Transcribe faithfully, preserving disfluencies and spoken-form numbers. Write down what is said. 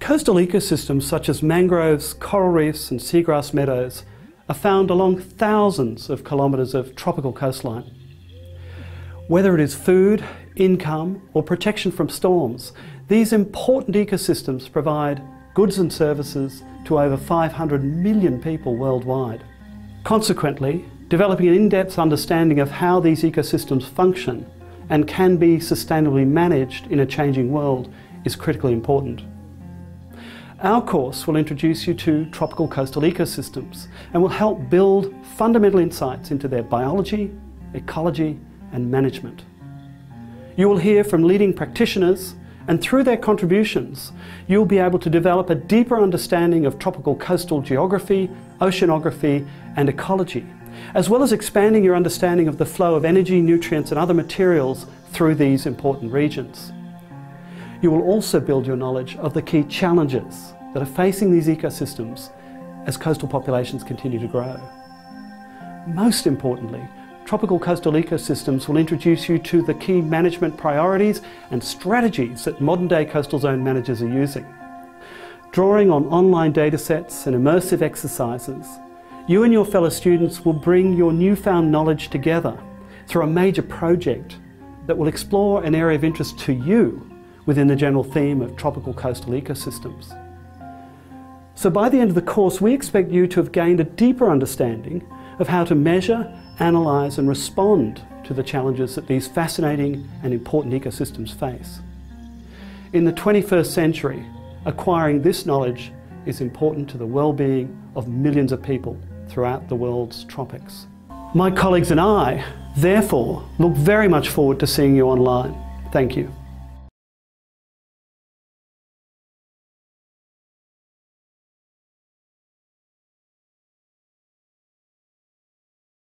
Coastal ecosystems such as mangroves, coral reefs and seagrass meadows are found along thousands of kilometres of tropical coastline. Whether it is food, income or protection from storms, these important ecosystems provide goods and services to over five hundred million people worldwide. Consequently, developing an in-depth understanding of how these ecosystems function and can be sustainably managed in a changing world is critically important. Our course will introduce you to tropical coastal ecosystems and will help build fundamental insights into their biology, ecology and management. You will hear from leading practitioners, and through their contributions you'll be able to develop a deeper understanding of tropical coastal geography, oceanography and ecology, as well as expanding your understanding of the flow of energy, nutrients and other materials through these important regions. You will also build your knowledge of the key challenges that are facing these ecosystems as coastal populations continue to grow. Most importantly, tropical coastal ecosystems will introduce you to the key management priorities and strategies that modern-day coastal zone managers are using. Drawing on online datasets and immersive exercises, you and your fellow students will bring your newfound knowledge together through a major project that will explore an area of interest to you within the general theme of tropical coastal ecosystems. So by the end of the course, we expect you to have gained a deeper understanding of how to measure, analyse and respond to the challenges that these fascinating and important ecosystems face. In the twenty-first century, acquiring this knowledge is important to the well-being of millions of people throughout the world's tropics. My colleagues and I, therefore, look very much forward to seeing you online. Thank you.